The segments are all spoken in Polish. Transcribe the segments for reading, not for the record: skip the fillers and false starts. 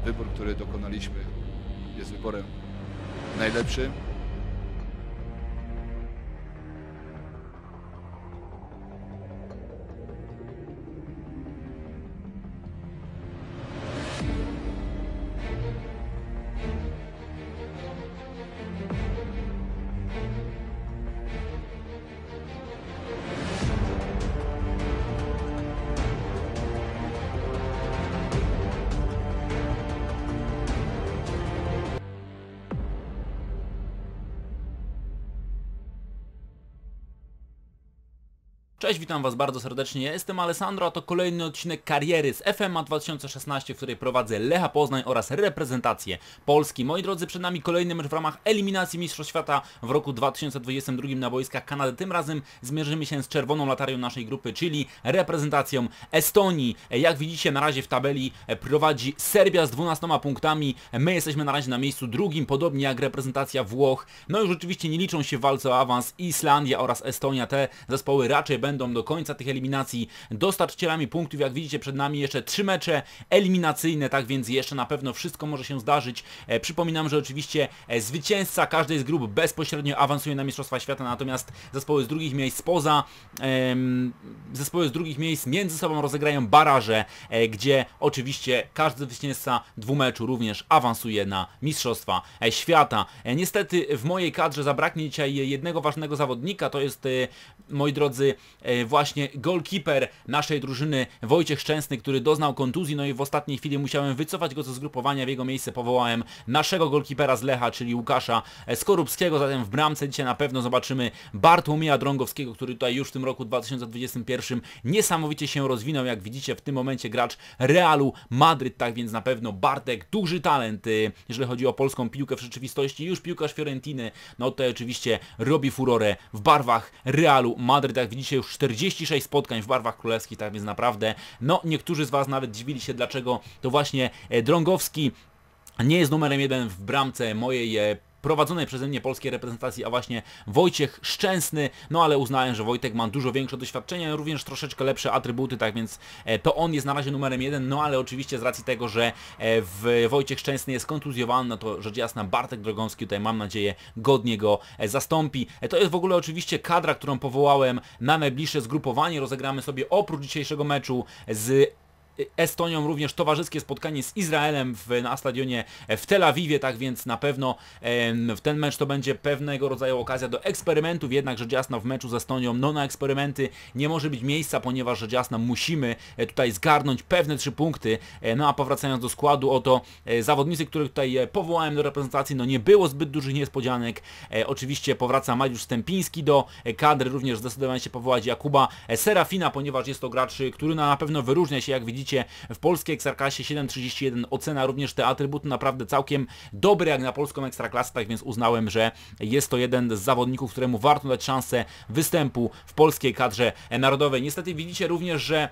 wybór, który dokonaliśmy, jest wyborem najlepszym. Cześć, witam Was bardzo serdecznie, ja jestem Alessandro, a to kolejny odcinek kariery z FMA 2016, w której prowadzę Lecha Poznań oraz reprezentację Polski. Moi drodzy, przed nami kolejny mecz w ramach eliminacji Mistrzostw Świata w roku 2022 na boiskach Kanady. Tym razem zmierzymy się z czerwoną latarią naszej grupy, czyli reprezentacją Estonii. Jak widzicie, na razie w tabeli prowadzi Serbia z 12 punktami, my jesteśmy na razie na miejscu drugim, podobnie jak reprezentacja Włoch. No już oczywiście nie liczą się w walce o awans Islandia oraz Estonia, te zespoły raczej będą do końca tych eliminacji dostarczycielami punktów. Jak widzicie, przed nami jeszcze 3 mecze eliminacyjne, tak więc jeszcze na pewno wszystko może się zdarzyć. Przypominam, że oczywiście zwycięzca każdej z grup bezpośrednio awansuje na Mistrzostwa Świata, natomiast zespoły z drugich miejsc zespoły z drugich miejsc między sobą rozegrają baraże, gdzie oczywiście każdy zwycięzca dwumeczu również awansuje na Mistrzostwa Świata. Niestety w mojej kadrze zabraknie dzisiaj jednego ważnego zawodnika, to jest, moi drodzy, właśnie goalkeeper naszej drużyny Wojciech Szczęsny, który doznał kontuzji, no i w ostatniej chwili musiałem wycofać go ze zgrupowania, w jego miejsce powołałem naszego goalkeepera z Lecha, czyli Łukasza Skorupskiego, zatem w bramce dzisiaj na pewno zobaczymy Bartłomieja Drągowskiego, który tutaj już w tym roku 2021 niesamowicie się rozwinął, jak widzicie w tym momencie gracz Realu Madryt, tak więc na pewno Bartek duży talent, jeżeli chodzi o polską piłkę w rzeczywistości, już piłkarz Fiorentiny, no tutaj oczywiście robi furorę w barwach Realu Madryt, jak widzicie już 46 spotkań w barwach królewskich, tak więc naprawdę, no niektórzy z Was nawet dziwili się, dlaczego to właśnie Drągowski nie jest numerem 1 w bramce mojej prowadzonej przeze mnie polskiej reprezentacji, a właśnie Wojciech Szczęsny, no ale uznałem, że Wojtek ma dużo większe doświadczenie, również troszeczkę lepsze atrybuty, tak więc to on jest na razie numerem 1, no ale oczywiście z racji tego, że Wojciech Szczęsny jest kontuzjowany, no to rzecz jasna Bartek Drągowski tutaj, mam nadzieję, godnie go zastąpi. To jest w ogóle oczywiście kadra, którą powołałem na najbliższe zgrupowanie. Rozegramy sobie oprócz dzisiejszego meczu z Estonią również towarzyskie spotkanie z Izraelem na stadionie w Tel Awiwie, tak więc na pewno w ten mecz to będzie pewnego rodzaju okazja do eksperymentów, jednak rzecz jasna w meczu z Estonią, no na eksperymenty nie może być miejsca, ponieważ rzecz jasna musimy tutaj zgarnąć pewne 3 punkty, no a powracając do składu, oto zawodnicy, których tutaj powołałem do reprezentacji, no nie było zbyt dużych niespodzianek, oczywiście powraca Mariusz Stępiński do kadry, również zdecydowałem się powołać Jakuba Serafina, ponieważ jest to gracz, który na pewno wyróżnia się, jak widzicie, w polskiej Ekstraklasie 7,31 ocena, również te atrybuty naprawdę całkiem dobre jak na polską Ekstraklasę, tak więc uznałem, że jest to jeden z zawodników, któremu warto dać szansę występu w polskiej kadrze narodowej. Niestety widzicie również, że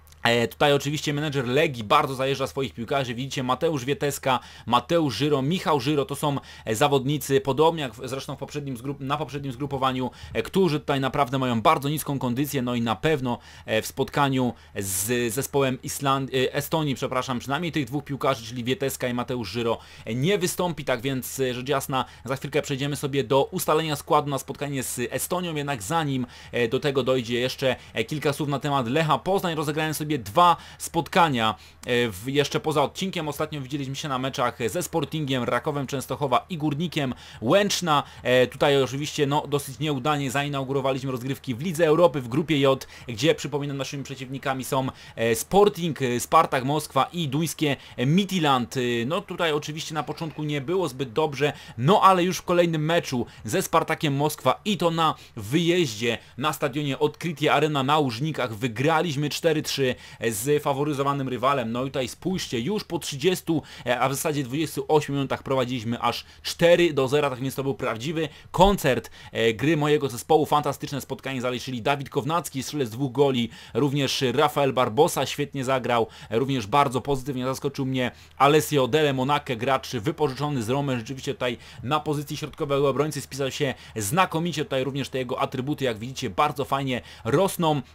tutaj oczywiście menedżer Legii bardzo zajeżdża swoich piłkarzy. Widzicie, Mateusz Wieteska, Mateusz Żyro, Michał Żyro, to są zawodnicy, podobnie jak zresztą na poprzednim zgrupowaniu, którzy tutaj naprawdę mają bardzo niską kondycję, no i na pewno w spotkaniu z zespołem Estonii, przepraszam, przynajmniej tych dwóch piłkarzy, czyli Wieteska i Mateusz Żyro, nie wystąpi, tak więc rzecz jasna, za chwilkę przejdziemy sobie do ustalenia składu na spotkanie z Estonią, jednak zanim do tego dojdzie, jeszcze kilka słów na temat Lecha Poznań. Rozegrałem sobie 2 spotkania jeszcze poza odcinkiem. Ostatnio widzieliśmy się na meczach ze Sportingiem, Rakowem Częstochowa i Górnikiem Łęczna. Tutaj oczywiście no dosyć nieudanie zainaugurowaliśmy rozgrywki w Lidze Europy w grupie J, gdzie przypominam naszymi przeciwnikami są Sporting, Spartak Moskwa i duńskie Midtjylland. No tutaj oczywiście na początku nie było zbyt dobrze, no ale już w kolejnym meczu ze Spartakiem Moskwa i to na wyjeździe na stadionie Odkrytie Arena na Łużnikach wygraliśmy 4-3 z faworyzowanym rywalem. No i tutaj spójrzcie, już po 30, a w zasadzie 28 minutach prowadziliśmy aż 4-0, tak więc to był prawdziwy koncert gry mojego zespołu. Fantastyczne spotkanie zaliczyli Dawid Kownacki, strzelec 2 goli, również Rafael Barbosa świetnie zagrał, również bardzo pozytywnie zaskoczył mnie Alessio Delle Monache, gracz wypożyczony z Romy, rzeczywiście tutaj na pozycji środkowego obrońcy spisał się znakomicie, tutaj również te jego atrybuty, jak widzicie, bardzo fajnie rosną.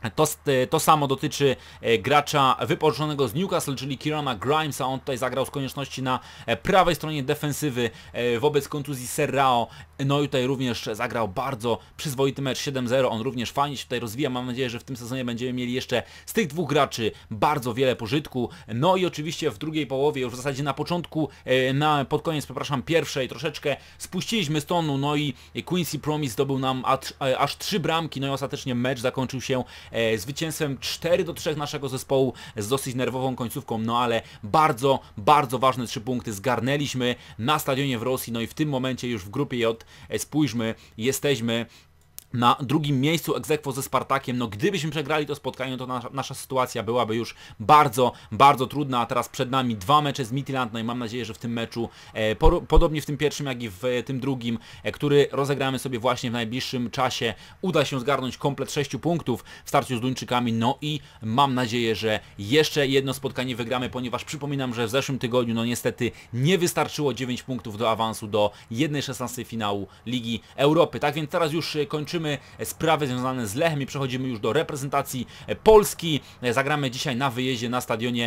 To samo dotyczy gracza wypożyczonego z Newcastle, czyli Kierana Grimesa. On tutaj zagrał z konieczności na prawej stronie defensywy wobec kontuzji Serrao. No i tutaj również zagrał bardzo przyzwoity mecz 7-0. On również fajnie się tutaj rozwija. Mam nadzieję, że w tym sezonie będziemy mieli jeszcze z tych dwóch graczy bardzo wiele pożytku. No i oczywiście w drugiej połowie, już w zasadzie na początku, pod koniec, przepraszam, pierwszej troszeczkę spuściliśmy z tonu. No i Quincy Promise zdobył nam aż 3 bramki. No i ostatecznie mecz zakończył się zwycięstwem 4-3 naszego zespołu z dosyć nerwową końcówką, no ale bardzo, bardzo ważne 3 punkty zgarnęliśmy na stadionie w Rosji, no i w tym momencie już w grupie J, spójrzmy, jesteśmy na drugim miejscu ex aequo ze Spartakiem. No gdybyśmy przegrali to spotkanie, to nasza sytuacja byłaby już bardzo, bardzo trudna, a teraz przed nami 2 mecze z Midtjylland, no i mam nadzieję, że w tym meczu, podobnie w tym pierwszym, jak i w tym drugim, który rozegramy sobie właśnie w najbliższym czasie, uda się zgarnąć komplet 6 punktów w starciu z Duńczykami, no i mam nadzieję, że jeszcze jedno spotkanie wygramy, ponieważ przypominam, że w zeszłym tygodniu, no niestety nie wystarczyło 9 punktów do awansu do 1/16 finału Ligi Europy. Tak więc teraz już kończymy sprawy związane z Lechem i przechodzimy już do reprezentacji Polski. Zagramy dzisiaj na wyjeździe na stadionie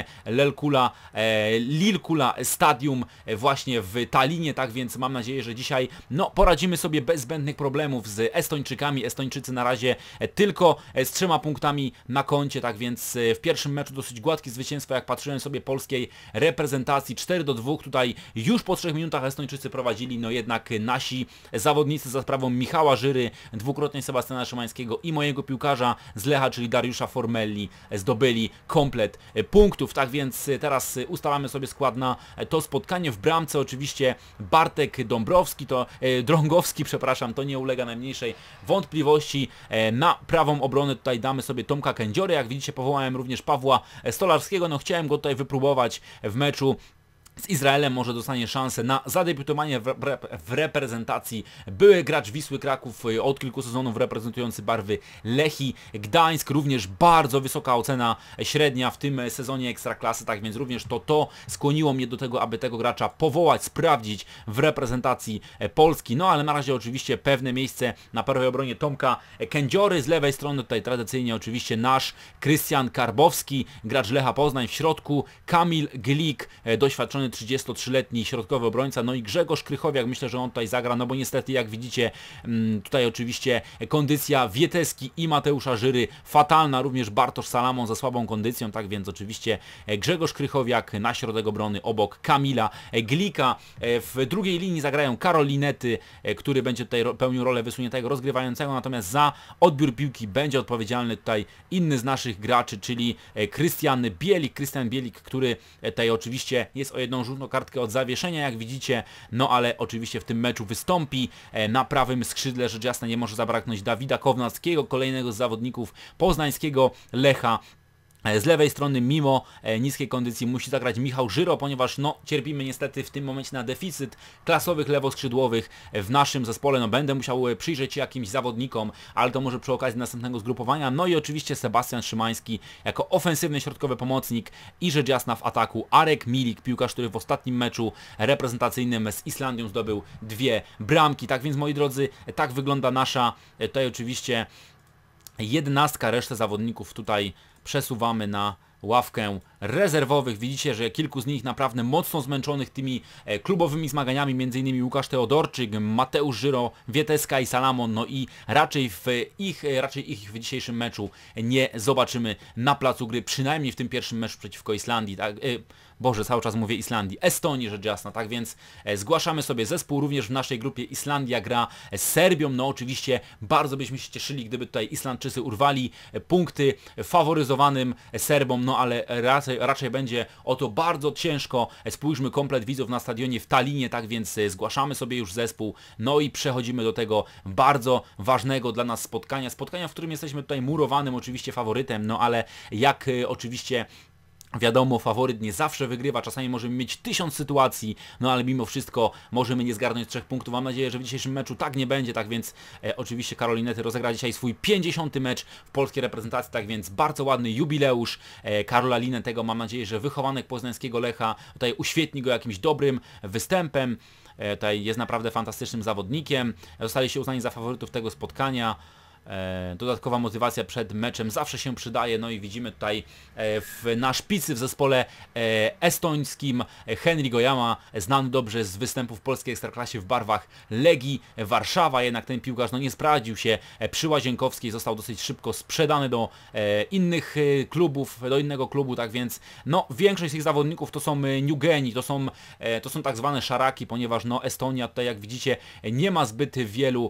Lilkula Stadium właśnie w Tallinie, tak więc mam nadzieję, że dzisiaj poradzimy sobie bez zbędnych problemów z Estończykami. Estończycy na razie tylko z 3 punktami na koncie, tak więc w pierwszym meczu dosyć gładkie zwycięstwo, jak patrzyłem sobie polskiej reprezentacji, 4-2, tutaj już po 3 minutach Estończycy prowadzili, no jednak nasi zawodnicy za sprawą Michała Żyry, dwukrotnie Sebastiana Szymańskiego i mojego piłkarza z Lecha, czyli Dariusza Formelli, zdobyli komplet punktów. Tak więc teraz ustalamy sobie skład na to spotkanie. W bramce oczywiście Bartek Drągowski, przepraszam, to nie ulega najmniejszej wątpliwości. Na prawą obronę tutaj damy sobie Tomka Kędziorę. Jak widzicie, powołałem również Pawła Stolarskiego. No chciałem go tutaj wypróbować w meczu z Izraelem, może dostanie szansę na zadebiutowanie w reprezentacji. Były gracz Wisły Kraków, od kilku sezonów reprezentujący barwy Lechii Gdańsk, również bardzo wysoka ocena średnia w tym sezonie Ekstraklasy, tak więc również to skłoniło mnie do tego, aby tego gracza powołać, sprawdzić w reprezentacji Polski. No ale na razie oczywiście pewne miejsce na prawej obronie Tomka Kędziory, z lewej strony tutaj tradycyjnie oczywiście nasz Krystian Karbowski, gracz Lecha Poznań, w środku Kamil Glik, doświadczony 33-letni środkowy obrońca, no i Grzegorz Krychowiak, myślę, że on tutaj zagra, no bo niestety jak widzicie tutaj oczywiście kondycja Wieteski i Mateusza Żyry fatalna, również Bartosz Salamon ze słabą kondycją, tak więc oczywiście Grzegorz Krychowiak na środek obrony obok Kamila Glika. W drugiej linii zagrają Karolinety, który będzie tutaj pełnił rolę wysuniętego rozgrywającego, natomiast za odbiór piłki będzie odpowiedzialny tutaj inny z naszych graczy, czyli Krystian Bielik, który tutaj oczywiście jest o jedną żółtą kartkę od zawieszenia, jak widzicie, no ale oczywiście w tym meczu wystąpi. Na prawym skrzydle rzecz jasna nie może zabraknąć Dawida Kownackiego, kolejnego z zawodników poznańskiego Lecha. Z lewej strony mimo niskiej kondycji musi zagrać Michał Żyro, ponieważ cierpimy niestety w tym momencie na deficyt klasowych lewoskrzydłowych w naszym zespole. Będę musiał przyjrzeć się jakimś zawodnikom, ale to może przy okazji następnego zgrupowania. No i oczywiście Sebastian Szymański jako ofensywny środkowy pomocnik i rzecz jasna w ataku Arek Milik, piłkarz, który w ostatnim meczu reprezentacyjnym z Islandią zdobył 2 bramki. Tak więc moi drodzy, tak wygląda nasza tutaj oczywiście 11, resztę zawodników tutaj przesuwamy na ławkę rezerwowych. Widzicie, że kilku z nich naprawdę mocno zmęczonych tymi klubowymi zmaganiami, m.in. Łukasz Teodorczyk, Mateusz Żyro, Wieteska i Salamon, no i raczej ich w dzisiejszym meczu nie zobaczymy na placu gry, przynajmniej w tym pierwszym meczu przeciwko Islandii, tak? Boże, cały czas mówię Islandii, Estonii rzecz jasna, tak więc zgłaszamy sobie zespół, również w naszej grupie Islandia gra z Serbią, no oczywiście bardzo byśmy się cieszyli, gdyby tutaj Islandczycy urwali punkty faworyzowanym Serbom, no ale raczej będzie o to bardzo ciężko. Spójrzmy, komplet widzów na stadionie w Tallinie, tak więc zgłaszamy sobie już zespół, no i przechodzimy do tego bardzo ważnego dla nas spotkania, w którym jesteśmy tutaj murowanym oczywiście faworytem, no ale jak oczywiście wiadomo, faworyt nie zawsze wygrywa, czasami możemy mieć 1000 sytuacji, no ale mimo wszystko możemy nie zgarnąć 3 punktów. Mam nadzieję, że w dzisiejszym meczu tak nie będzie, tak więc oczywiście Karolinety rozegra dzisiaj swój 50. mecz w polskiej reprezentacji, tak więc bardzo ładny jubileusz Karola Linetego. Mam nadzieję, że wychowanek poznańskiego Lecha tutaj uświetni go jakimś dobrym występem. Tutaj jest naprawdę fantastycznym zawodnikiem. Zostali się uznani za faworytów tego spotkania. Dodatkowa motywacja przed meczem zawsze się przydaje, no i widzimy tutaj na szpicy w zespole estońskim Henry Goyama, znany dobrze z występów w polskiej ekstraklasie w barwach Legii Warszawa, jednak ten piłkarz no nie sprawdził się przy Łazienkowskiej, został dosyć szybko sprzedany do innych klubów, do innego klubu, tak więc no większość z tych zawodników to są newgeni, to są tak zwane szaraki, ponieważ no Estonia tutaj jak widzicie nie ma zbyt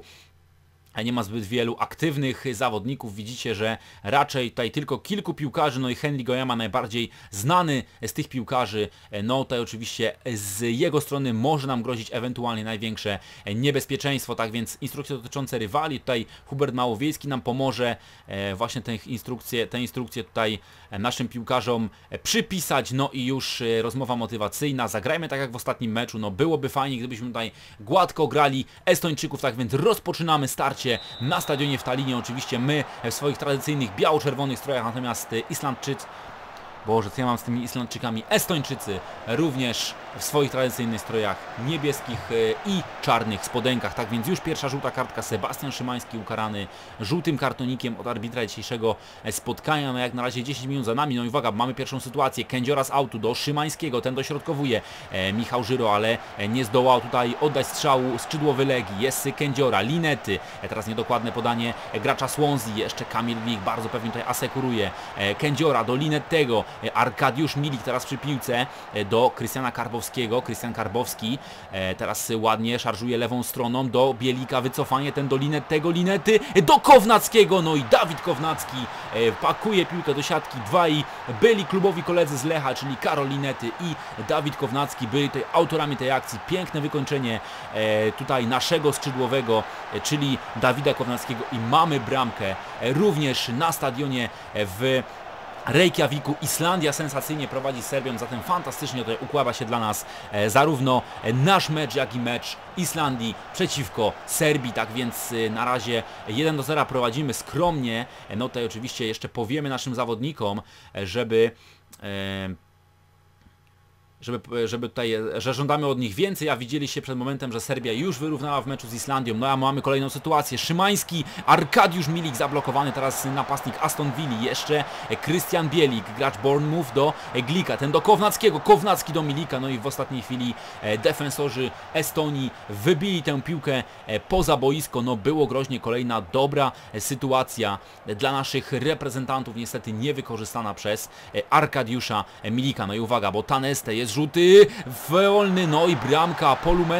wielu aktywnych zawodników. Widzicie, że raczej tutaj tylko kilku piłkarzy, no i Henry Goyama najbardziej znany z tych piłkarzy. No tutaj oczywiście z jego strony może nam grozić ewentualnie największe niebezpieczeństwo, tak więc instrukcje dotyczące rywali, tutaj Hubert Małowiejski nam pomoże właśnie te instrukcje tutaj naszym piłkarzom przypisać, no i już rozmowa motywacyjna. Zagrajmy tak jak w ostatnim meczu, no byłoby fajnie, gdybyśmy tutaj gładko grali Estończyków, tak więc rozpoczynamy starcie na stadionie w Tallinie. Oczywiście my w swoich tradycyjnych biało-czerwonych strojach, natomiast Islandczycy, Boże, co ja mam z tymi Islandczykami, Estończycy również w swoich tradycyjnych strojach niebieskich i czarnych spodenkach. Tak więc już pierwsza żółta kartka, Sebastian Szymański ukarany żółtym kartonikiem od arbitra dzisiejszego spotkania. No jak na razie 10 minut za nami, no i uwaga, mamy pierwszą sytuację, Kędziora z autu do Szymańskiego, ten dośrodkowuje, Michał Żyro, ale nie zdołał tutaj oddać strzału skrzydłowy Legii, jest Kędziora, Linety, teraz niedokładne podanie gracza Swansea, jeszcze Kamil Glik bardzo pewnie tutaj asekuruje, Kędziora do Linettego, Arkadiusz Milik teraz przy piłce do Krystiana Karbowskiego. Krystian Karbowski teraz ładnie szarżuje lewą stroną do Bielika, wycofanie, ten do Linettego, Linety do Kownackiego, no i Dawid Kownacki pakuje piłkę do siatki. Dwaj byli klubowi koledzy z Lecha, czyli Karol Linety i Dawid Kownacki byli tutaj autorami tej akcji. Piękne wykończenie tutaj naszego skrzydłowego, czyli Dawida Kownackiego i mamy bramkę również na stadionie w Reykjaviku. Islandia sensacyjnie prowadzi z Serbią, zatem fantastycznie tutaj układa się dla nas zarówno nasz mecz, jak i mecz Islandii przeciwko Serbii, tak więc na razie 1-0 prowadzimy skromnie. No tutaj oczywiście jeszcze powiemy naszym zawodnikom, że żądamy od nich więcej, a widzieliście przed momentem, że Serbia już wyrównała w meczu z Islandią. No a mamy kolejną sytuację. Szymański, Arkadiusz Milik zablokowany, teraz napastnik Aston Villa, jeszcze Krystian Bielik, gracz Bournemouth do Glika, ten do Kownackiego, Kownacki do Milika, no i w ostatniej chwili defensorzy Estonii wybili tę piłkę poza boisko. No było groźnie, kolejna dobra sytuacja dla naszych reprezentantów, niestety niewykorzystana przez Arkadiusza Milika. No i uwaga, bo Taneste jest rzuty, wolny, no i bramka,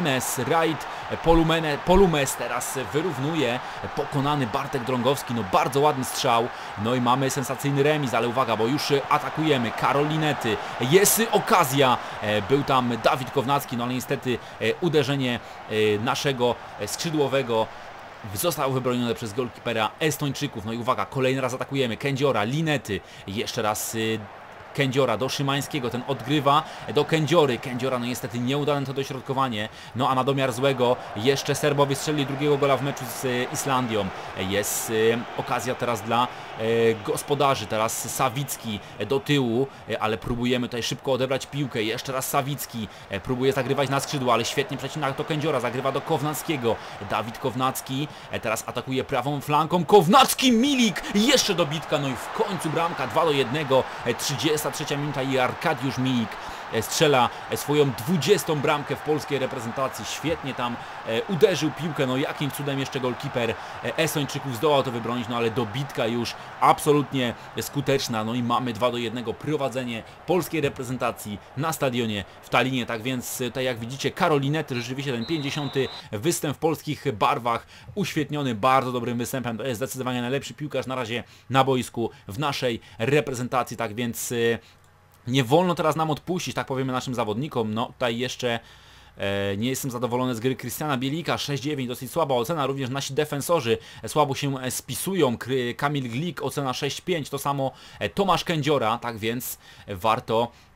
Polumes teraz wyrównuje, pokonany Bartek Drągowski, no bardzo ładny strzał, no i mamy sensacyjny remis, ale uwaga, bo już atakujemy, Karol Linety, jest okazja, był tam Dawid Kownacki, no ale niestety uderzenie naszego skrzydłowego zostało wybronione przez golkipera Estończyków. No i uwaga, kolejny raz atakujemy, Kędziora, Linety, jeszcze raz Kędziora do Szymańskiego, ten odgrywa do Kędziory. Kędziora no niestety nieudane to dośrodkowanie, no a na domiar złego jeszcze Serbowie strzeli drugiego gola w meczu z Islandią. Jest okazja teraz dla gospodarzy, teraz Sawicki do tyłu, ale próbujemy tutaj szybko odebrać piłkę. Jeszcze raz Sawicki próbuje zagrywać na skrzydło, ale świetnie przecina to Kędziora, zagrywa do Kownackiego. Dawid Kownacki teraz atakuje prawą flanką, Kownacki, Milik, jeszcze dobitka, no i w końcu bramka 2-1, 33 minuta i Arkadiusz Milik strzela swoją 20. bramkę w polskiej reprezentacji. Świetnie tam uderzył piłkę, no jakim cudem jeszcze golkiper Estończyków zdołał to wybronić, no ale dobitka już absolutnie skuteczna, no i mamy 2-1 prowadzenie polskiej reprezentacji na stadionie w Tallinie. Tak więc tutaj jak widzicie Karol Linety, rzeczywiście ten 50. występ w polskich barwach uświetniony bardzo dobrym występem, to jest zdecydowanie najlepszy piłkarz na razie na boisku w naszej reprezentacji, tak więc nie wolno teraz nam odpuścić, tak powiemy naszym zawodnikom. No tutaj jeszcze nie jestem zadowolony z gry Krystiana Bielika, 6-9, dosyć słaba ocena, również nasi defensorzy słabo się spisują, Kamil Glik ocena 6-5, to samo Tomasz Kędziora, tak więc warto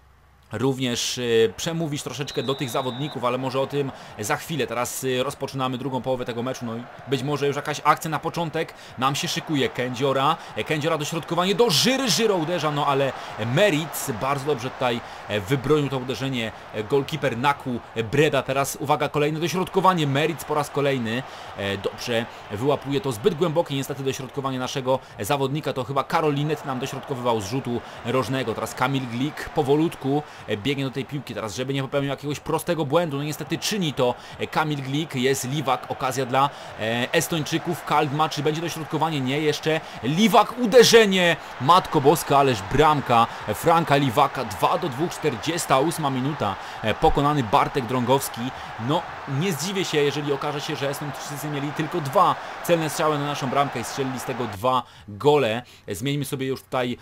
również przemówić troszeczkę do tych zawodników, ale może o tym za chwilę. Teraz rozpoczynamy drugą połowę tego meczu, no i być może już jakaś akcja na początek nam się szykuje. Kędziora, dośrodkowanie do Żyro uderza, no ale Meritz bardzo dobrze tutaj wybronił to uderzenie. Goalkeeper Naku Breda, teraz uwaga, kolejne dośrodkowanie. Meritz po raz kolejny dobrze wyłapuje to zbyt głębokie niestety dośrodkowanie naszego zawodnika, to chyba Karol Linet nam dośrodkowywał z rzutu rożnego. Teraz Kamil Glik powolutku biegnie do tej piłki teraz, żeby nie popełnił jakiegoś prostego błędu. No niestety czyni to Kamil Glik, jest Liwak, okazja dla Estończyków. Kaldma, czy będzie dośrodkowanie? Nie, jeszcze Liwak, uderzenie, Matko Boska, ależ bramka Franka Liwaka, 2-2, 48 minuta, pokonany Bartek Drągowski. No nie zdziwię się, jeżeli okaże się, że Estończycy mieli tylko 2 celne strzały na naszą bramkę i strzelili z tego 2 gole. Zmieńmy sobie już tutaj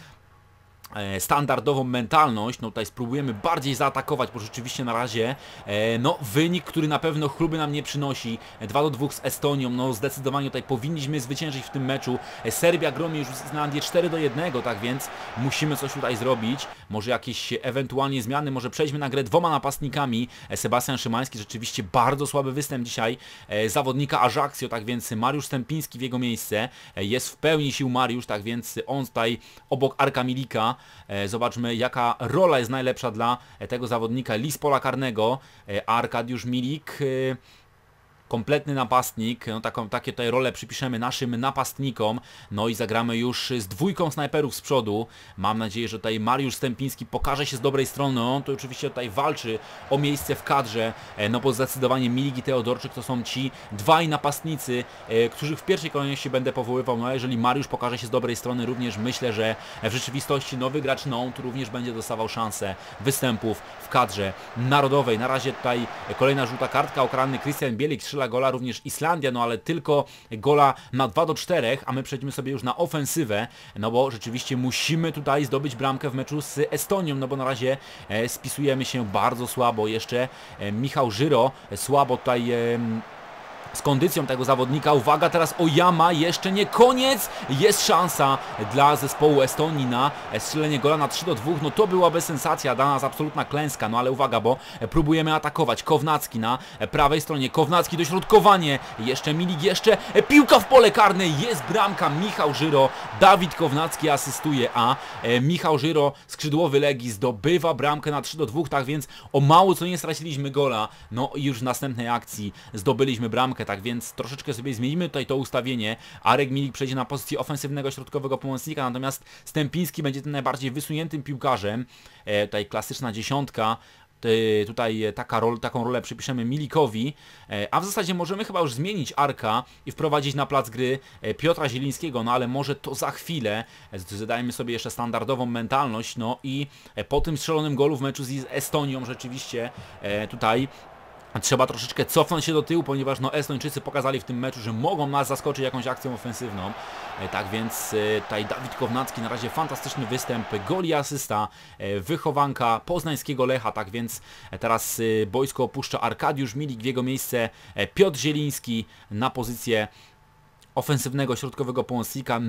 standardową mentalność, no tutaj spróbujemy bardziej zaatakować, bo rzeczywiście na razie no wynik, który na pewno chluby nam nie przynosi, 2-2 z Estonią, no zdecydowanie tutaj powinniśmy zwyciężyć w tym meczu. Serbia gromi już Islandię 4-1, tak więc musimy coś tutaj zrobić, może jakieś ewentualnie zmiany, może przejdźmy na grę 2 napastnikami. Sebastian Szymański, rzeczywiście bardzo słaby występ dzisiaj zawodnika Ajaxio, tak więc Mariusz Stępiński w jego miejsce, jest w pełni sił Mariusz, tak więc on tutaj obok Arka Milika. Zobaczmy, jaka rola jest najlepsza dla tego zawodnika. Lis pola karnego, Arkadiusz Milik, kompletny napastnik, no takie tutaj role przypiszemy naszym napastnikom, no i zagramy już z 2 snajperów z przodu. Mam nadzieję, że tutaj Mariusz Stępiński pokaże się z dobrej strony, on to oczywiście tutaj walczy o miejsce w kadrze, no bo zdecydowanie Milik i Teodorczyk to są ci 2 napastnicy, których w pierwszej kolejności będę powoływał, no a jeżeli Mariusz pokaże się z dobrej strony, również myślę, że w rzeczywistości nowy gracz Nantes również będzie dostawał szansę występów w kadrze narodowej. Na razie tutaj kolejna żółta kartka, okrany Krystian Bielik, gola również Islandia, no ale tylko gola na 2-4, a my przejdźmy sobie już na ofensywę, no bo rzeczywiście musimy tutaj zdobyć bramkę w meczu z Estonią, no bo na razie spisujemy się bardzo słabo. Jeszcze Michał Żyro słabo tutaj z kondycją tego zawodnika. Uwaga, teraz Ojama, jeszcze nie koniec, jest szansa dla zespołu Estonii na strzelenie gola na 3-2, no to byłaby sensacja, dla nas absolutna klęska, no ale uwaga, bo próbujemy atakować. Kownacki na prawej stronie, Kownacki, dośrodkowanie, jeszcze Milik, jeszcze piłka w pole karne, jest bramka, Michał Żyro, Dawid Kownacki asystuje, a Michał Żyro, skrzydłowy Legii, zdobywa bramkę na 3-2, tak więc o mało co nie straciliśmy gola, no i już w następnej akcji zdobyliśmy bramkę. Tak więc troszeczkę sobie zmienimy tutaj to ustawienie. Arek Milik przejdzie na pozycję ofensywnego środkowego pomocnika, natomiast Stępiński będzie tym najbardziej wysuniętym piłkarzem. Tutaj klasyczna dziesiątka. Tutaj taką rolę przypiszemy Milikowi, a w zasadzie możemy chyba już zmienić Arka i wprowadzić na plac gry Piotra Zielińskiego, no ale może to za chwilę. Zadajmy sobie jeszcze standardową mentalność, no i po tym strzelonym golu w meczu z Estonią rzeczywiście tutaj trzeba troszeczkę cofnąć się do tyłu, ponieważ no Estończycy pokazali w tym meczu, że mogą nas zaskoczyć jakąś akcją ofensywną. Tak więc tutaj Dawid Kownacki, na razie fantastyczny występ, gol i asysta, wychowanka poznańskiego Lecha. Tak więc teraz boisko opuszcza Arkadiusz Milik, w jego miejsce Piotr Zieliński na pozycję ofensywnego środkowego pomocnika,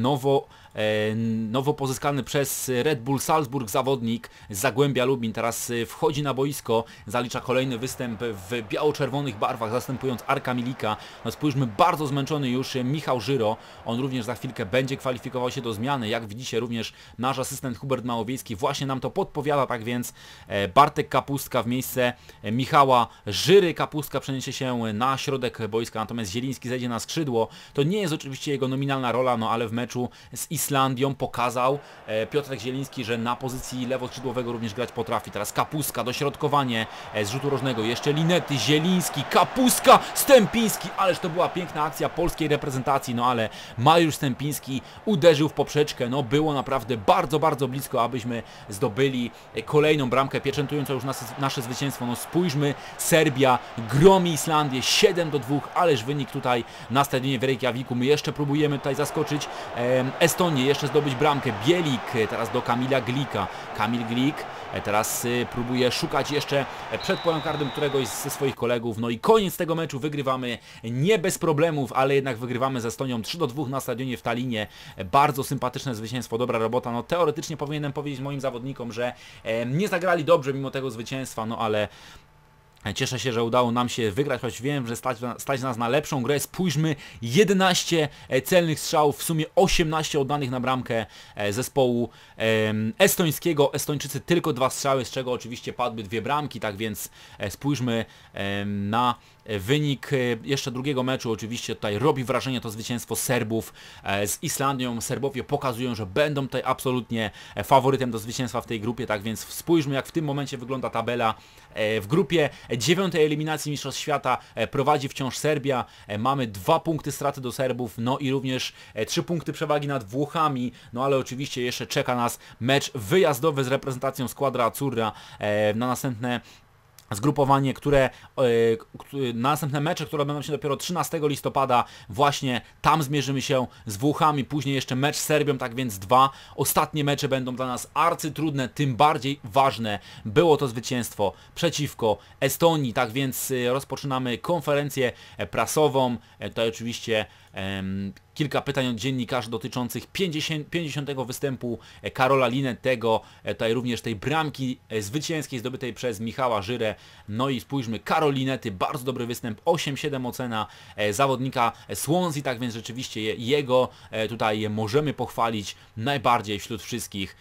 nowo pozyskany przez Red Bull Salzburg zawodnik z Zagłębia Lubin, teraz wchodzi na boisko, zalicza kolejny występ w biało-czerwonych barwach, zastępując Arka Milika. No spójrzmy, bardzo zmęczony już Michał Żyro, on również za chwilkę będzie kwalifikował się do zmiany, jak widzicie również nasz asystent Hubert Małowiejski właśnie nam to podpowiada, tak więc Bartek Kapustka w miejsce Michała Żyry, Kapustka przeniesie się na środek boiska, natomiast Zieliński zejdzie na skrzydło. To nie jest oczywiście jego nominalna rola, no ale w meczu z Islandią pokazał Piotrek Zieliński, że na pozycji lewoskrzydłowego również grać potrafi. Teraz Kapustka, dośrodkowanie z rzutu rożnego, jeszcze Linety, Zieliński, Kapustka, Stępiński, ależ to była piękna akcja polskiej reprezentacji, no ale Mariusz Stępiński uderzył w poprzeczkę, no było naprawdę bardzo, bardzo blisko, abyśmy zdobyli kolejną bramkę pieczętującą już nasze zwycięstwo. No spójrzmy, Serbia gromi Islandię 7-2, ależ wynik tutaj na stadionie w Reykjaviku. My jeszcze próbujemy tutaj zaskoczyć Estonię, jeszcze zdobyć bramkę. Bielik, teraz do Kamila Glika. Kamil Glik teraz próbuje szukać jeszcze przed polem karnym któregoś ze swoich kolegów. No i koniec tego meczu, wygrywamy nie bez problemów, ale jednak wygrywamy z Estonią 3-2 na stadionie w Tallinie. Bardzo sympatyczne zwycięstwo, dobra robota. No teoretycznie powinienem powiedzieć moim zawodnikom, że nie zagrali dobrze mimo tego zwycięstwa, no ale cieszę się, że udało nam się wygrać, choć wiem, że stać nas na lepszą grę. Spójrzmy, 11 celnych strzałów, w sumie 18 oddanych na bramkę zespołu estońskiego. Estończycy tylko 2 strzały, z czego oczywiście padły 2 bramki, tak więc spójrzmy na wynik jeszcze drugiego meczu. Oczywiście tutaj robi wrażenie to zwycięstwo Serbów z Islandią. Serbowie pokazują, że będą tutaj absolutnie faworytem do zwycięstwa w tej grupie, tak więc spójrzmy, jak w tym momencie wygląda tabela. W grupie 9. eliminacji Mistrzostw Świata prowadzi wciąż Serbia. Mamy 2 punkty straty do Serbów, no i również 3 punkty przewagi nad Włochami, no ale oczywiście jeszcze czeka nas mecz wyjazdowy z reprezentacją Squadra Azzurra na następne zgrupowanie, następne mecze, które będą się dopiero 13 listopada, właśnie tam zmierzymy się z Włochami, później jeszcze mecz z Serbią, tak więc 2 ostatnie mecze będą dla nas arcytrudne, tym bardziej ważne było to zwycięstwo przeciwko Estonii, tak więc rozpoczynamy konferencję prasową, tutaj oczywiście kilka pytań od dziennikarzy dotyczących 50 występu Karola Linettego, tutaj również tej bramki zwycięskiej zdobytej przez Michała Żyrę. No i spójrzmy, Karol Linetty, bardzo dobry występ, 8-7 ocena zawodnika Swansea, tak więc rzeczywiście jego tutaj możemy pochwalić najbardziej wśród wszystkich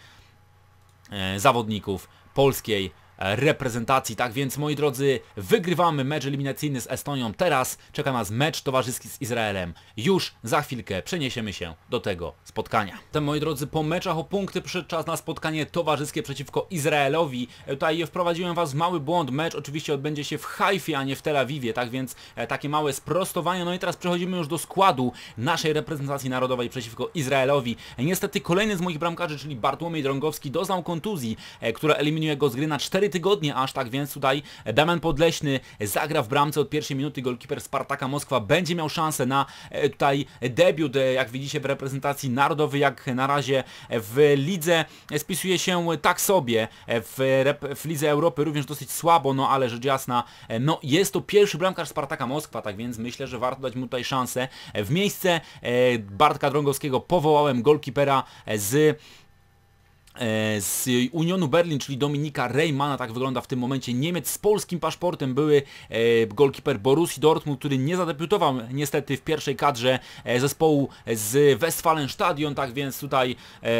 zawodników polskiej reprezentacji. Tak więc, moi drodzy, wygrywamy mecz eliminacyjny z Estonią. Teraz czeka nas mecz towarzyski z Izraelem. Już za chwilkę przeniesiemy się do tego spotkania. Moi drodzy, po meczach o punkty przyszedł czas na spotkanie towarzyskie przeciwko Izraelowi. Tutaj wprowadziłem was w mały błąd. Mecz oczywiście odbędzie się w Haifie, a nie w Tel Awiwie. Tak więc takie małe sprostowanie. No i teraz przechodzimy już do składu naszej reprezentacji narodowej przeciwko Izraelowi. Niestety kolejny z moich bramkarzy, czyli Bartłomiej Drągowski, doznał kontuzji, która eliminuje go z gry na 4 tygodnie aż, tak więc tutaj Damian Podleśny zagra w bramce od pierwszej minuty. Golkiper Spartaka Moskwa będzie miał szansę na tutaj debiut, jak widzicie, w reprezentacji narodowej. Jak na razie w lidze spisuje się tak sobie, w lidze Europy również dosyć słabo, no ale rzecz jasna, no jest to pierwszy bramkarz Spartaka Moskwa, tak więc myślę, że warto dać mu tutaj szansę. W miejsce Bartka Drągowskiego powołałem golkipera z Unionu Berlin, czyli Dominika Reimana, tak wygląda w tym momencie Niemiec z polskim paszportem, były golkiper Borussii Dortmund, który nie zadebiutował niestety w pierwszej kadrze zespołu z Westfalenstadion, tak więc tutaj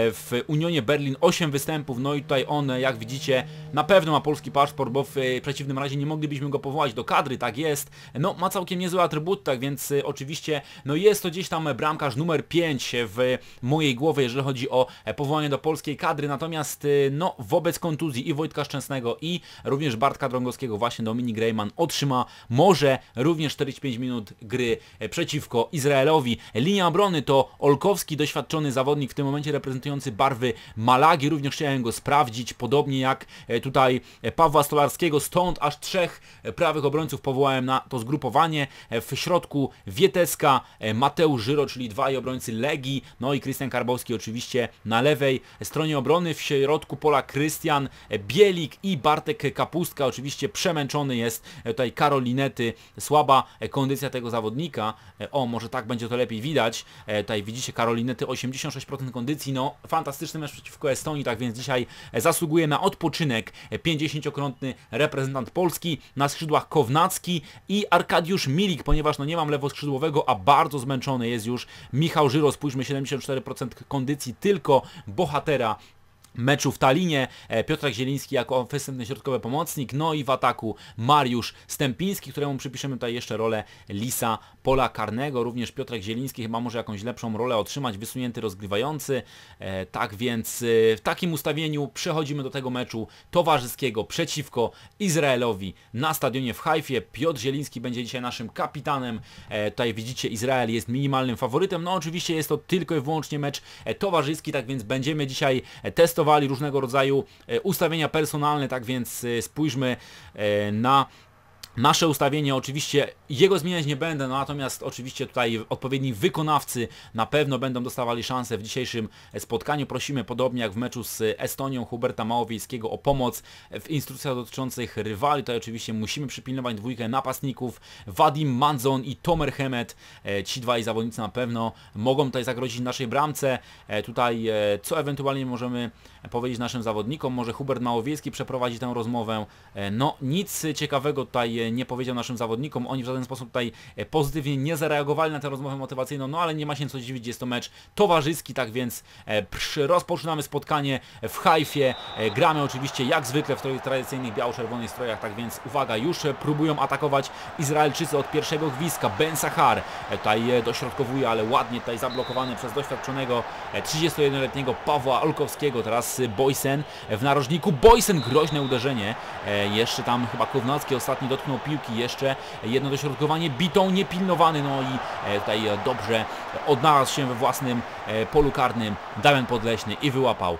w Unionie Berlin 8 występów, no i tutaj on, jak widzicie, na pewno ma polski paszport, bo w przeciwnym razie nie moglibyśmy go powołać do kadry, tak jest, no ma całkiem niezły atrybut, tak więc oczywiście, no jest to gdzieś tam bramkarz numer 5 w mojej głowie, jeżeli chodzi o powołanie do polskiej kadry. Natomiast no, wobec kontuzji i Wojtka Szczęsnego i również Bartka Drągowskiego właśnie Dominik Reimann otrzyma może również 45 minut gry przeciwko Izraelowi. Linia obrony to Olkowski, doświadczony zawodnik, w tym momencie reprezentujący barwy Malagi. Również chciałem go sprawdzić, podobnie jak tutaj Pawła Stolarskiego, stąd aż 3 prawych obrońców powołałem na to zgrupowanie. W środku Wieteska, Mateusz Żyro, czyli 2 obrońcy Legii, no i Krystian Karbowski oczywiście na lewej stronie obrony. W środku pola Krystian Bielik i Bartek Kapustka. Oczywiście przemęczony jest tutaj Karol Linetty. Słaba kondycja tego zawodnika. O, może tak będzie to lepiej widać. Tutaj widzicie Karol Linetty, 86% kondycji. No, fantastyczny mecz przeciwko Estonii, tak więc dzisiaj zasługuje na odpoczynek 50-krotny reprezentant Polski. Na skrzydłach Kownacki i Arkadiusz Milik, ponieważ no nie mam lewoskrzydłowego, a bardzo zmęczony jest już Michał Żyro. Spójrzmy, 74% kondycji tylko bohatera meczu w Tallinie. Piotrek Zieliński jako ofensywny środkowy pomocnik, no i w ataku Mariusz Stępiński, któremu przypiszemy tutaj jeszcze rolę Lisa pola karnego. Również Piotrek Zieliński chyba może jakąś lepszą rolę otrzymać, wysunięty rozgrywający. Tak więc w takim ustawieniu przechodzimy do tego meczu towarzyskiego przeciwko Izraelowi na stadionie w Haifie. Piotr Zieliński będzie dzisiaj naszym kapitanem. Tutaj widzicie, Izrael jest minimalnym faworytem. No oczywiście jest to tylko i wyłącznie mecz towarzyski, tak więc będziemy dzisiaj testowali różnego rodzaju ustawienia personalne, tak więc spójrzmy na Nasze ustawienie, oczywiście jego zmieniać nie będę, no natomiast oczywiście tutaj odpowiedni wykonawcy na pewno będą dostawali szansę w dzisiejszym spotkaniu. Prosimy, podobnie jak w meczu z Estonią, Huberta Małowiejskiego o pomoc w instrukcjach dotyczących rywali. Tutaj oczywiście musimy przypilnować dwójkę napastników, Vadim Mandzon i Tomer Hemed. Ci dwaj zawodnicy na pewno mogą tutaj zagrozić naszej bramce. Tutaj co ewentualnie możemy powiedzieć naszym zawodnikom, może Hubert Małowiejski przeprowadzi tę rozmowę. No nic ciekawego tutaj nie powiedział naszym zawodnikom, oni w żaden sposób tutaj pozytywnie nie zareagowali na tę rozmowę motywacyjną, no ale nie ma się co dziwić, jest to mecz towarzyski, tak więc rozpoczynamy spotkanie w Hajfie, gramy oczywiście jak zwykle w tradycyjnych biało-czerwonych strojach, tak więc uwaga, już próbują atakować Izraelczycy od pierwszego gwizdka. Ben Sahar tutaj dośrodkowuje, ale ładnie tutaj zablokowany przez doświadczonego 31-letniego Pawła Olkowskiego. Teraz Boysen w narożniku, Boysen, groźne uderzenie, jeszcze tam chyba Kownacki ostatni dotknął piłki, jeszcze jedno dośrodkowanie, bitą niepilnowany, no i tutaj dobrze odnalazł się we własnym polu karnym Damian Podleśny i wyłapał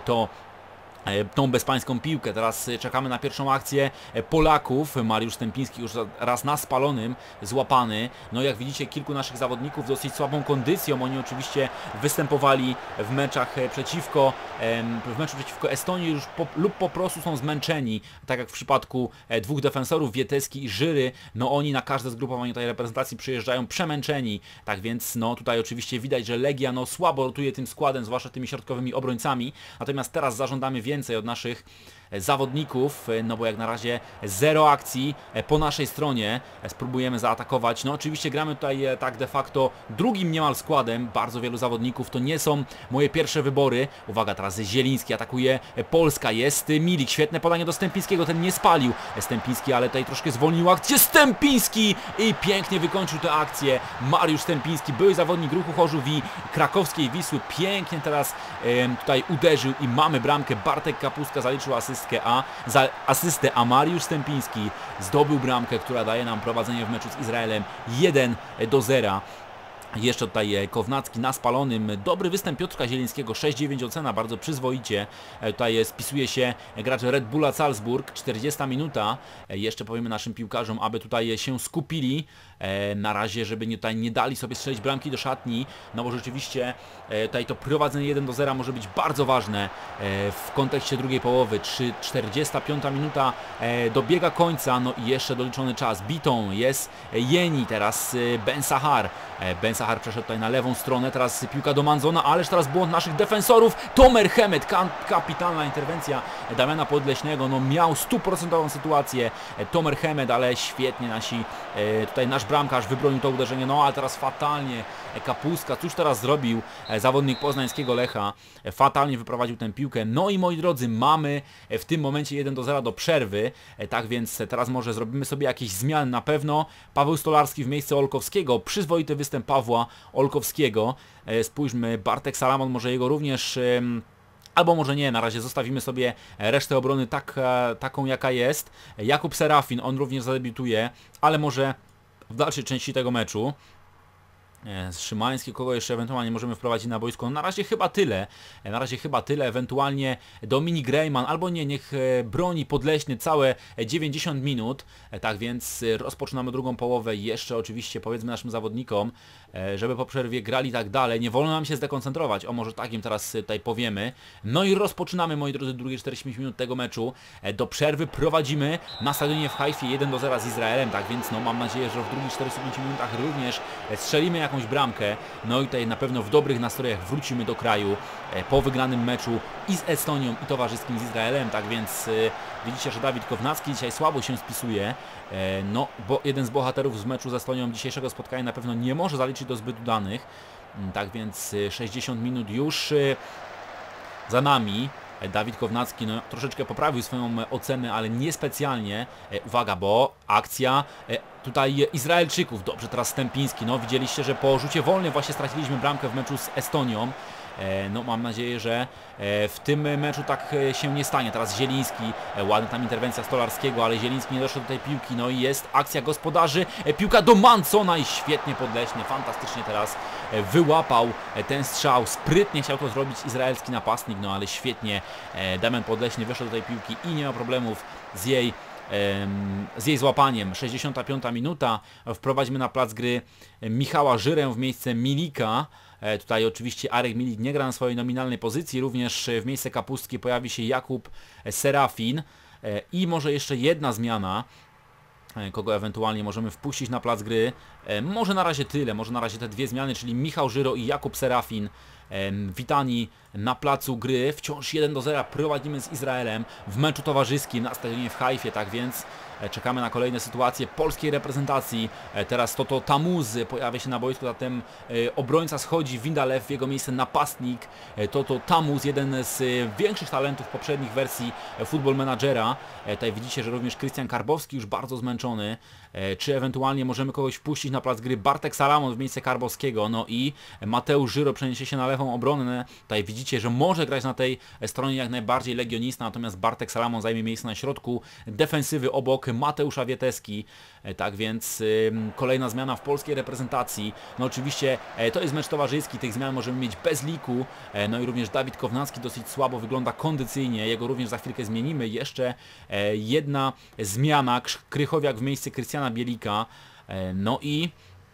tą bezpańską piłkę. Teraz czekamy na pierwszą akcję Polaków. Mariusz Stępiński już raz na spalonym złapany. No jak widzicie, kilku naszych zawodników z dosyć słabą kondycją. Oni oczywiście występowali w meczach przeciwko Estonii już lub po prostu są zmęczeni. Tak jak w przypadku dwóch defensorów, Wieteski i Żyry. No oni na każde zgrupowanie tej reprezentacji przyjeżdżają przemęczeni. Tak więc no tutaj oczywiście widać, że Legia no słabo rotuje tym składem, zwłaszcza tymi środkowymi obrońcami. Natomiast teraz zażądamy więcej od naszych zawodników, no bo jak na razie zero akcji po naszej stronie. Spróbujemy zaatakować. No oczywiście gramy tutaj tak de facto drugim niemal składem, bardzo wielu zawodników, to nie są moje pierwsze wybory. Uwaga, teraz Zieliński atakuje Polska, jest Milik, świetne podanie do Stępińskiego, ten nie spalił Stępiński, ale tutaj troszkę zwolnił akcję, Stępiński i pięknie wykończył tę akcję Mariusz Stępiński, były zawodnik Ruchu Chorzów i krakowskiej Wisły, pięknie teraz tutaj uderzył i mamy bramkę. Bartek Kapustka zaliczył asystę, a Mariusz Stępiński zdobył bramkę, która daje nam prowadzenie w meczu z Izraelem 1-0. Jeszcze tutaj Kownacki na spalonym. Dobry występ Piotrka Zielińskiego, 6,9 ocena, bardzo przyzwoicie. Tutaj spisuje się gracz Red Bulla Salzburg, 40 minuta. Jeszcze powiemy naszym piłkarzom, aby tutaj się skupili. Na razie, żeby tutaj nie dali sobie strzelić bramki do szatni, no bo rzeczywiście tutaj to prowadzenie 1-0 może być bardzo ważne w kontekście drugiej połowy. 45 minuta dobiega końca, no i jeszcze doliczony czas. Bitą jest Jeni, teraz Ben Sahar. Ben Sahar przeszedł tutaj na lewą stronę, teraz piłka do Mandzona, ależ teraz błąd naszych defensorów. Tomer Hemed, kapitalna interwencja Damiana Podleśnego, no miał 100% sytuację Tomer Hemed, ale świetnie nasz bramkarz wybronił to uderzenie, no ale teraz fatalnie Kapustka, cóż teraz zrobił zawodnik poznańskiego Lecha, fatalnie wyprowadził tę piłkę, no i moi drodzy, mamy w tym momencie 1-0 do przerwy, tak więc teraz może zrobimy sobie jakieś zmiany na pewno. Paweł Stolarski w miejsce Olkowskiego, przyzwoity występ Pawła Olkowskiego, spójrzmy, Bartek Salamon, może jego również... Albo może nie, na razie zostawimy sobie resztę obrony taką jaka jest. Jakub Serafin, on również zadebiutuje, ale może w dalszej części tego meczu. Szymański, kogo jeszcze ewentualnie możemy wprowadzić na boisko? No na razie chyba tyle. Ewentualnie Dominik Grejman, albo nie, niech broni Podleśny całe 90 minut. Tak więc rozpoczynamy drugą połowę. Jeszcze oczywiście powiedzmy naszym zawodnikom, żeby po przerwie grali tak dalej. Nie wolno nam się zdekoncentrować. O, może tak im teraz tutaj powiemy. No i rozpoczynamy, moi drodzy, drugie 45 minut tego meczu. Do przerwy prowadzimy na stadionie w Hajfie 1-0 z Izraelem. Tak więc no mam nadzieję, że w drugich 45 minutach również strzelimy jakąś bramkę. No i tutaj na pewno w dobrych nastrojach wrócimy do kraju po wygranym meczu i z Estonią, i towarzyskim z Izraelem. Tak więc widzicie, że Dawid Kownacki dzisiaj słabo się spisuje. No, bo jeden z bohaterów z meczu z Estonią dzisiejszego spotkania na pewno nie może zaliczyć do zbyt udanych. Tak więc 60 minut już za nami. Dawid Kownacki no, troszeczkę poprawił swoją ocenę, ale niespecjalnie. Uwaga, bo akcja tutaj Izraelczyków. Dobrze, teraz Stępiński. No, widzieliście, że po rzucie wolnym właśnie straciliśmy bramkę w meczu z Estonią. No mam nadzieję, że w tym meczu tak się nie stanie. Teraz Zieliński, ładna tam interwencja Stolarskiego, ale Zieliński nie doszedł do tej piłki. No i jest akcja gospodarzy, piłka do Mandzona i świetnie Podleśny, fantastycznie teraz wyłapał ten strzał. Sprytnie chciał to zrobić izraelski napastnik, no ale świetnie Damian Podleśny wyszedł do tej piłki i nie ma problemów z jej z jej złapaniem. 65 minuta. Wprowadźmy na plac gry Michała Żyrę w miejsce Milika. Tutaj oczywiście Arek Milik nie gra na swojej nominalnej pozycji. Również w miejsce Kapustki pojawi się Jakub Serafin. I może jeszcze jedna zmiana, kogo ewentualnie możemy wpuścić na plac gry. Może na razie tyle, może na razie te dwie zmiany, czyli Michał Żyro i Jakub Serafin. Witani na placu gry. Wciąż 1-0 prowadzimy z Izraelem w meczu towarzyskim na stadionie w Hajfie, tak więc czekamy na kolejne sytuacje polskiej reprezentacji. Teraz Toto Tamuz pojawia się na boisku, zatem obrońca schodzi, Windalew, w jego miejsce napastnik. Toto Tamuz, jeden z większych talentów poprzednich wersji Football Managera. Tutaj widzicie, że również Krystian Karbowski już bardzo zmęczony. Czy ewentualnie możemy kogoś wpuścić na plac gry? Bartek Salamon w miejsce Karbowskiego, no i Mateusz Żyro przeniesie się na lewą obronę. Tutaj widzicie, że może grać na tej stronie jak najbardziej legionista, natomiast Bartek Salamon zajmie miejsce na środku defensywy obok Mateusza Wieteski. Tak więc kolejna zmiana w polskiej reprezentacji. No oczywiście to jest mecz towarzyski, tych zmian możemy mieć bez liku. No i również Dawid Kownacki dosyć słabo wygląda kondycyjnie, jego również za chwilkę zmienimy. Jeszcze jedna zmiana, Krychowiak w miejsce Krystiana Bielika. No i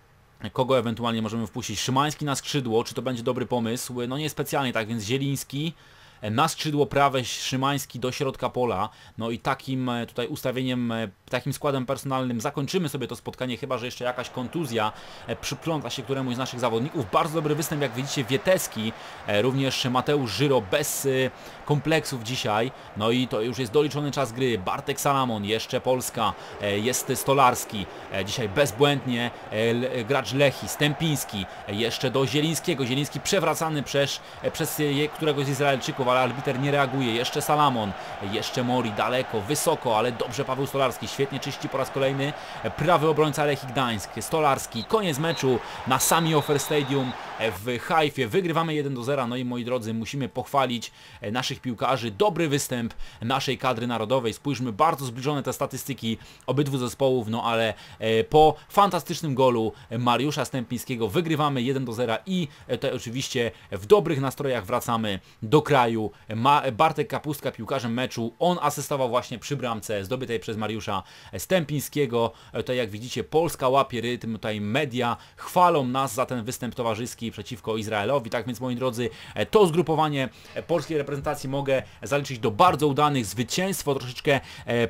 kogo ewentualnie możemy wpuścić? Szymański na skrzydło, czy to będzie dobry pomysł? No niespecjalnie, tak więc Zieliński na skrzydło prawe, Szymański do środka pola. No i takim tutaj ustawieniem, takim składem personalnym zakończymy sobie to spotkanie, chyba że jeszcze jakaś kontuzja przypląta się któremuś z naszych zawodników. Bardzo dobry występ, jak widzicie, Wieteski, również Mateusz Żyro bez kompleksów dzisiaj. No i to już jest doliczony czas gry. Bartek Salamon, jeszcze Polska, jest Stolarski, dzisiaj bezbłędnie gracz Lechii, Stępiński, jeszcze do Zielińskiego. Zieliński przewracany przez któregoś z Izraelczyków, ale arbiter nie reaguje. Jeszcze Salamon, jeszcze Mori, daleko, wysoko, ale dobrze Paweł Stolarski, świetnie czyści po raz kolejny prawy obrońca Lechii Gdańsk. Stolarski, koniec meczu na Sami Ofer Stadium w Hajfie. Wygrywamy 1-0, no i moi drodzy, musimy pochwalić naszych piłkarzy. Dobry występ naszej kadry narodowej. Spójrzmy, bardzo zbliżone te statystyki obydwu zespołów, no ale po fantastycznym golu Mariusza Stępińskiego wygrywamy 1-0 i tutaj oczywiście w dobrych nastrojach wracamy do kraju. Bartek Kapustka piłkarzem meczu, on asystował właśnie przy bramce zdobytej przez Mariusza Stępińskiego. Tutaj jak widzicie, Polska łapie rytm, tutaj media chwalą nas za ten występ towarzyski przeciwko Izraelowi. Tak więc moi drodzy, to zgrupowanie polskiej reprezentacji mogę zaliczyć do bardzo udanych. Zwycięstwo troszeczkę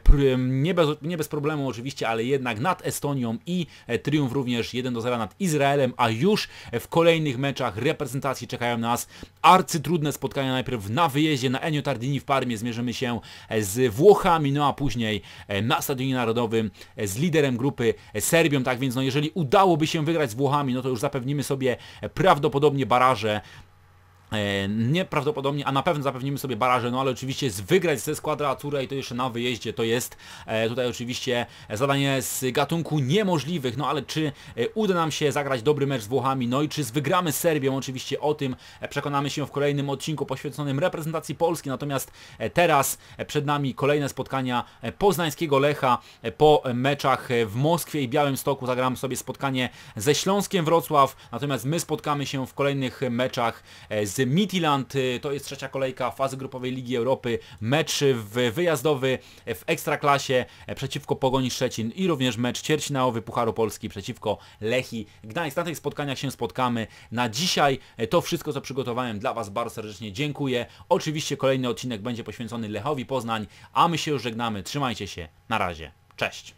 nie bez problemu oczywiście, ale jednak nad Estonią i triumf również 1-0 nad Izraelem, a już w kolejnych meczach reprezentacji czekają nas arcytrudne spotkania. Najpierw na wyjeździe na Ennio Tardini w Parmie zmierzymy się z Włochami, no a później na Stadionie Narodowym z liderem grupy Serbią. Tak więc no, jeżeli udałoby się wygrać z Włochami, no to już zapewnimy sobie prawdopodobnie baraże. Nieprawdopodobnie, a na pewno zapewnimy sobie baraże, no ale oczywiście wygrać ze Squadra i to jeszcze na wyjeździe to jest tutaj oczywiście zadanie z gatunku niemożliwych, no ale czy uda nam się zagrać dobry mecz z Włochami, no i czy wygramy z Serbią, oczywiście o tym przekonamy się w kolejnym odcinku poświęconym reprezentacji Polski, natomiast teraz przed nami kolejne spotkania poznańskiego Lecha. Po meczach w Moskwie i Białymstoku zagramy sobie spotkanie ze Śląskiem Wrocław, natomiast my spotkamy się w kolejnych meczach z Midtjylland, to jest trzecia kolejka fazy grupowej Ligi Europy, mecz wyjazdowy w Ekstraklasie przeciwko Pogoni Szczecin i również mecz ćwierćfinałowy Pucharu Polski przeciwko Lechii Gdańsk. Na tych spotkaniach się spotkamy. Na dzisiaj to wszystko, co przygotowałem dla Was. Bardzo serdecznie dziękuję. Oczywiście kolejny odcinek będzie poświęcony Lechowi Poznań, a my się już żegnamy. Trzymajcie się. Na razie. Cześć.